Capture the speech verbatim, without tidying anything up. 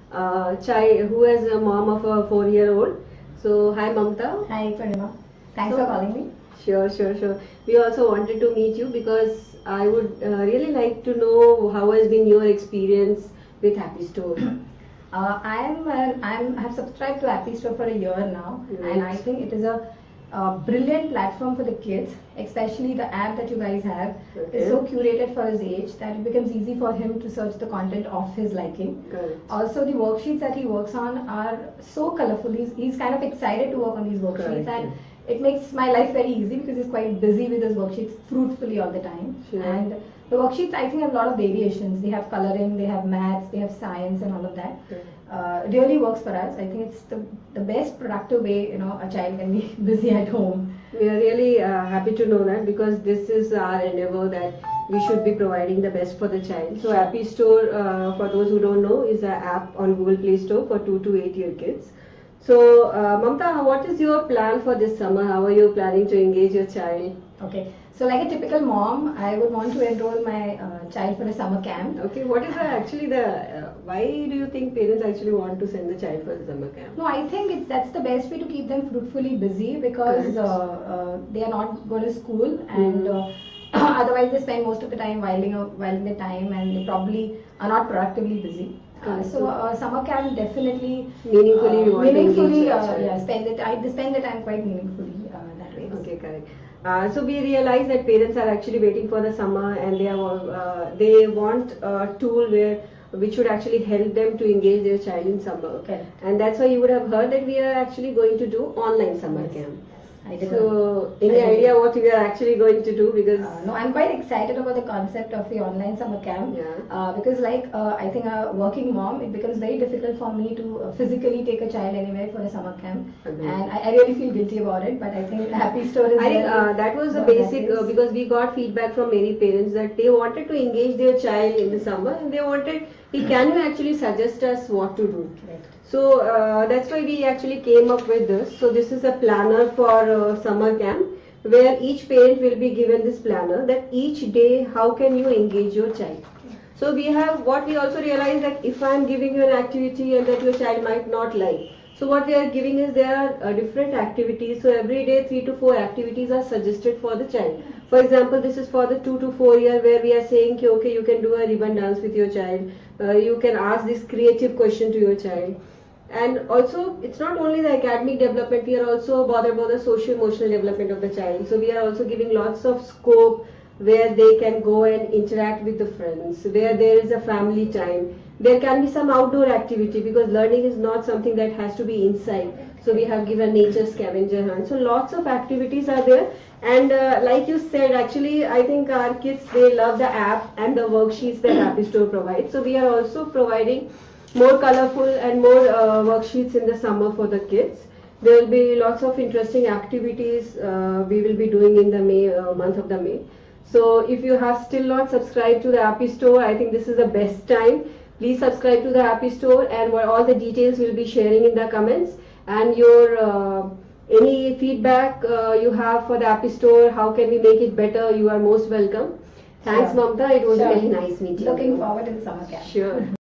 uh, child who is a mom of a four-year-old. So hi Mamta. Hi Purnima. Thanks So, for calling me. Sure, sure, sure. We also wanted to meet you because I would uh, really like to know how has been your experience with Happy Store. Uh, I am uh, I'm I have subscribed to Appy Store for a year now, Right. and I think it is a, uh brilliant platform for the kids. Especially the app that you guys have Okay. is so curated for his age that it becomes easy for him to search the content of his liking. Correct. Also, the worksheets that he works on are so colorful. He's, he's kind of excited to work on these worksheets, Correct. and it makes my life very easy because he's quite busy with his worksheets fruitfully all the time. Sure. And the worksheets, I think, have a lot of variations. They have coloring, they have maths, they have science, and all of that. Okay. Uh, really works for us. I think it's the, the best productive way, you know, a child can be busy at home. We are really uh, happy to know that because this is our endeavor that we should be providing the best for the child. So Appy Store, uh, for those who don't know, is an app on Google Play Store for two to eight year kids. So uh, Mamta, what is your plan for this summer? How are you planning to engage your child? Okay, so like a typical mom, I would want to enroll my uh, child for a summer camp. Okay, what is the, actually the, uh, why do you think parents actually want to send the child for the summer camp? No, I think it's that's the best way to keep them fruitfully busy because uh, Correct. uh, they are not going to school and uh, otherwise they spend most of the time whiling out, whiling their time and they probably are not productively busy. Uh, so uh, summer camp definitely Meaningfully uh, you want to meaningfully engage your uh, child. yeah spend the time they spend the time quite meaningfully uh, that way. Okay, correct. Uh, so we realize that parents are actually waiting for the summer and they are uh, they want a tool where which should actually help them to engage their child in summer. Okay. And that's why you would have heard that we are actually going to do online summer Yes. camp. I did So, I any did. idea what we are actually going to do? Because Uh, no, I'm quite excited about the concept of the online summer camp. Yeah. Uh, because, like, uh, I think a working mom, it becomes very difficult for me to uh, physically take a child anywhere for a summer camp, Agreed. and I, I really feel guilty about it. But I think Happy Store is. I think really uh, that was the what that basic uh, is. because we got feedback from many parents that they wanted to engage their child in the summer and they wanted, can you actually suggest us what to do? Correct. So uh, that's why we actually came up with this. So this is a planner for uh, summer camp where each parent will be given this planner that each day how can you engage your child. So we have what we also realize that if I am giving you an activity and that your child might not like. So what we are giving is there are uh, different activities. So every day three to four activities are suggested for the child. For example, this is for the two to four year where we are saying okay, you can do a ribbon dance with your child. Uh, you can ask this creative question to your child. And also, it's not only the academic development, we are also bothered about the social emotional development of the child. So we are also giving lots of scope where they can go and interact with the friends, where there is a family time. There can be some outdoor activity because learning is not something that has to be inside. So we have given nature scavenger hunt. So lots of activities are there. And uh, like you said, actually, I think our kids, they love the app and the worksheets that Happy Store provides. So we are also providing more colorful and more uh, worksheets in the summer for the kids. There will be lots of interesting activities uh, we will be doing in the May uh, month of the May. So if you have still not subscribed to the Happy Store, I think this is the best time. Please subscribe to the Happy Store and what all the details we'll be sharing in the comments. And your uh, any feedback uh, you have for the Happy Store, how can we make it better, you are most welcome. Thanks, Sure. Mamta. It was Sure. really nice meeting you. Looking forward to the summer camp. Sure.